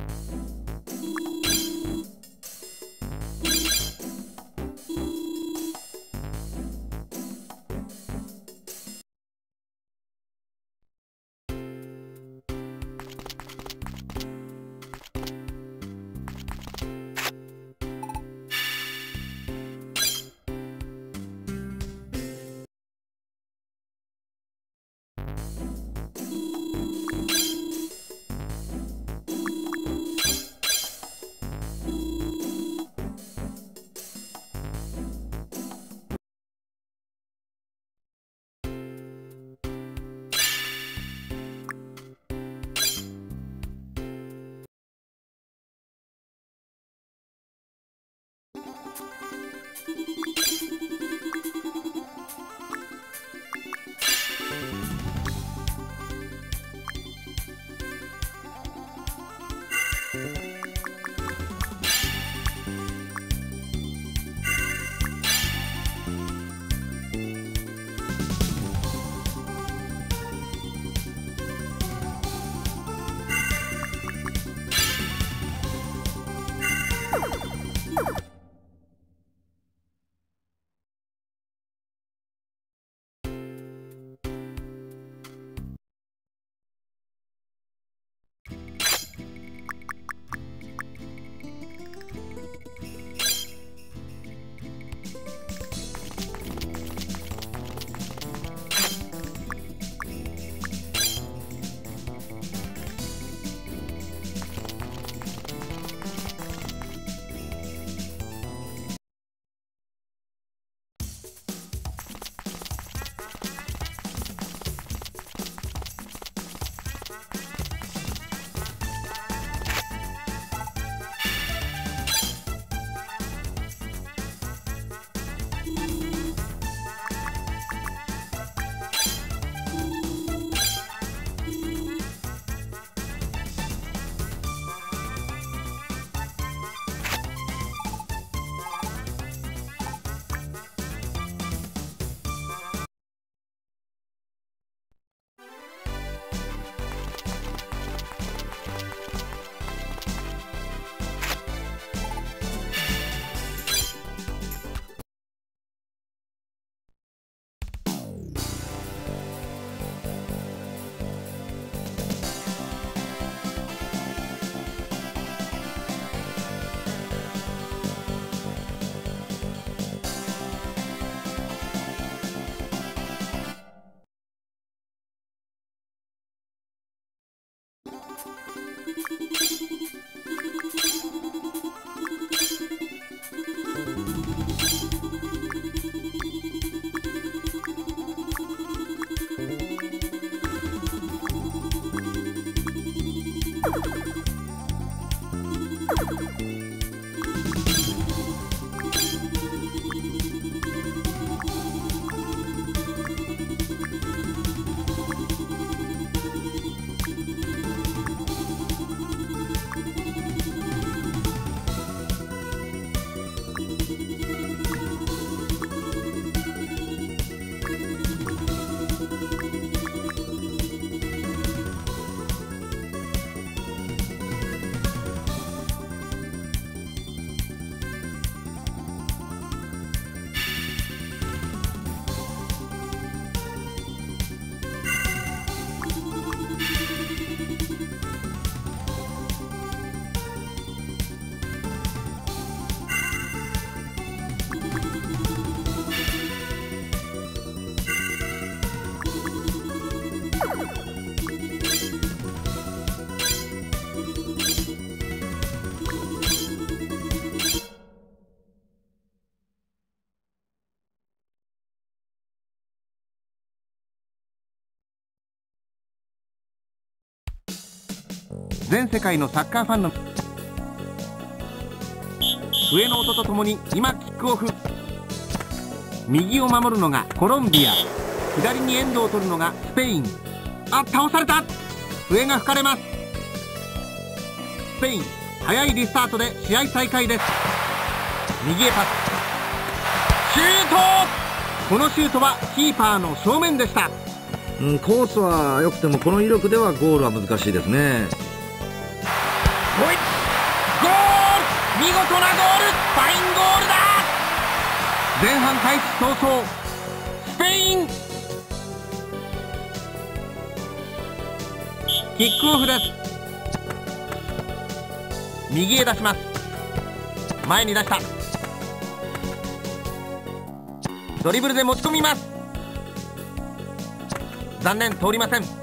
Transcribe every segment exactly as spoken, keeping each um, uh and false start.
全世界のサッカーファンの笛の音とともに今キックオフ。右を守るのがコロンビア、左にエンドを取るのがスペイン。あ、倒された。笛が吹かれます。スペイン早いリスタートで試合再開です。右へパス、シュート。このシュートはキーパーの正面でした。 うん、コースは良くてもこの威力ではゴールは難しいですね。 もう一ファインゴールだ。前半開始早々スペインキックオフです。右へ出します。前に出した。ドリブルで持ち込みます。残念、通りません。さ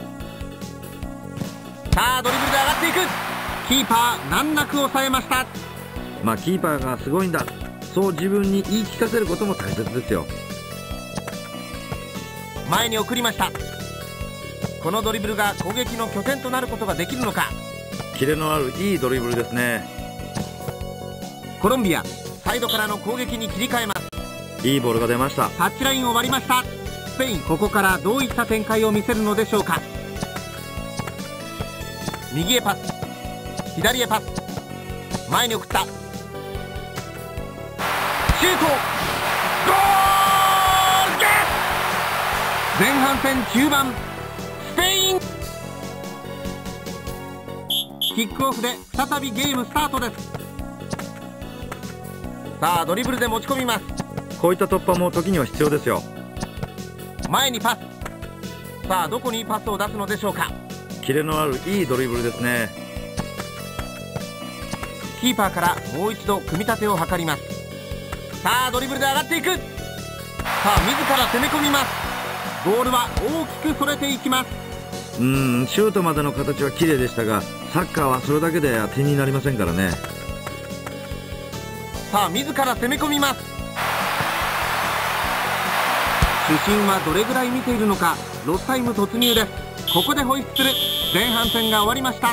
あドリブルで上がっていく。キーパー難なく抑えました。 まあキーパーがすごいんだ、そう自分に言い聞かせることも大切ですよ。 前に送りました。このドリブルが攻撃の拠点となることができるのか。 キレのあるいいドリブルですね。 コロンビアサイドからの攻撃に切り替えます。 いいボールが出ました。 タッチラインを割りました。スペイン、ここからどういった展開を見せるのでしょうか。右へパス、左へパス、前に送った。シュート、ゴールです。前半戦中盤、スペインキックオフで再びゲームスタートです。さあドリブルで持ち込みます。 こういった突破も時には必要ですよ。 前にパス。さあどこにパスを出すのでしょうか。 キレのあるいいドリブルですね。 キーパーからもう一度組み立てを図ります。さあドリブルで上がっていく。さあ自ら攻め込みます。ボールは大きくそれていきます。 うーん、シュートまでの形は綺麗でしたが、サッカーはそれだけで当てになりませんからね。 さあ自ら攻め込みます。主審はどれぐらい見ているのか。ロスタイム突入です。ここでホイッスル。前半戦が終わりました。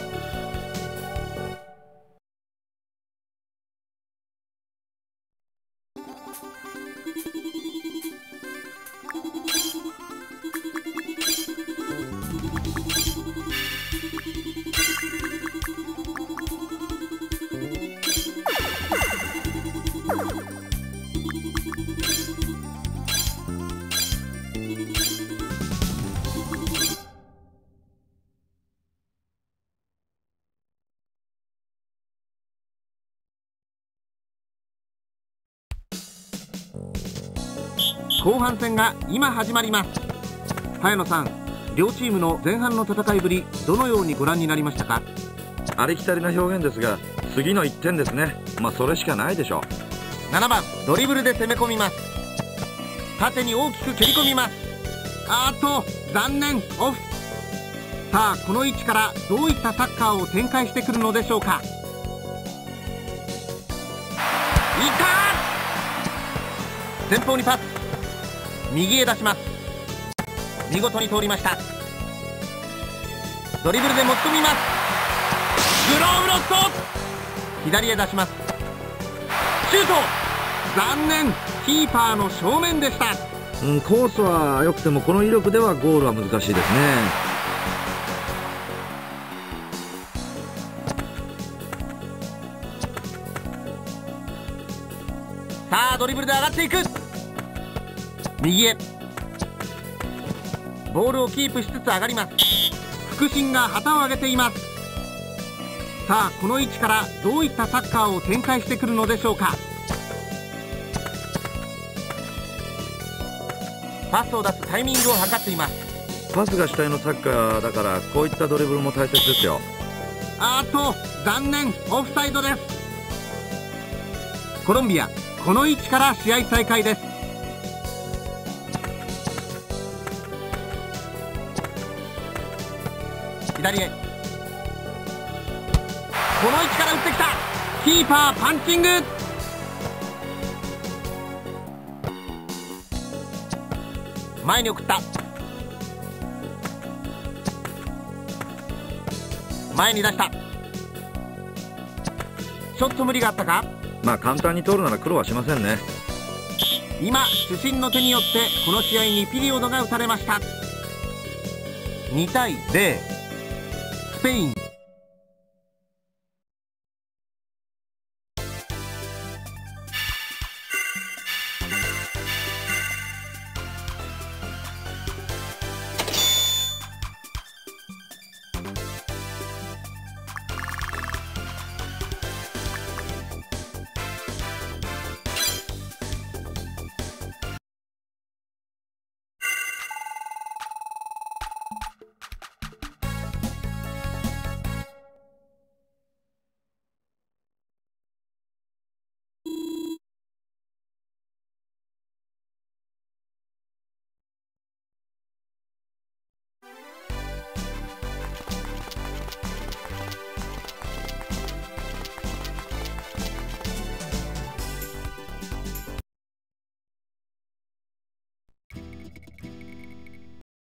後半戦が今始まります。早野さん、両チームの前半の戦いぶり、どのようにご覧になりましたか。 ありきたりな表現ですが、次のいってんですね。まあそれしかないでしょう。ななばんドリブルで攻め込みます。縦に大きく蹴り込みます。あーっと残念、オフ。さあこの位置からどういったサッカーを展開してくるのでしょうか。いたー、前方にパス、右へ出します。見事に通りました。ドリブルで持ち込みます。グローブロット、左へ出します。シュート、残念、キーパーの正面でした。 うん、コースは良くてもこの威力ではゴールは難しいですね。 さあドリブルで上がっていく。右へボールをキープしつつ上がります。副審が旗を上げています。さあこの位置からどういったサッカーを展開してくるのでしょうか。パスを出すタイミングを測っています。 パスが主体のサッカーだからこういったドリブルも大切ですよ。 あーっと残念、オフサイドです。コロンビア、この位置から試合再開です。左へ、この位置から打ってきた。キーパーパンチング。前に送った。前に出した。ちょっと無理があったか。 まあ簡単に通るなら苦労はしませんね。 今主審の手によってこの試合にピリオドが打たれました。にたいゼロ、スペイン